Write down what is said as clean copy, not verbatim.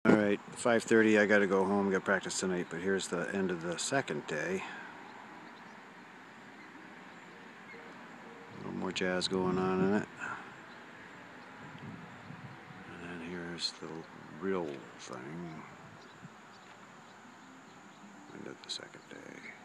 Alright, 5:30, I gotta go home, got practice tonight, but here's the end of the second day. A little more jazz going on in it. And then here's the real thing. End of the second day.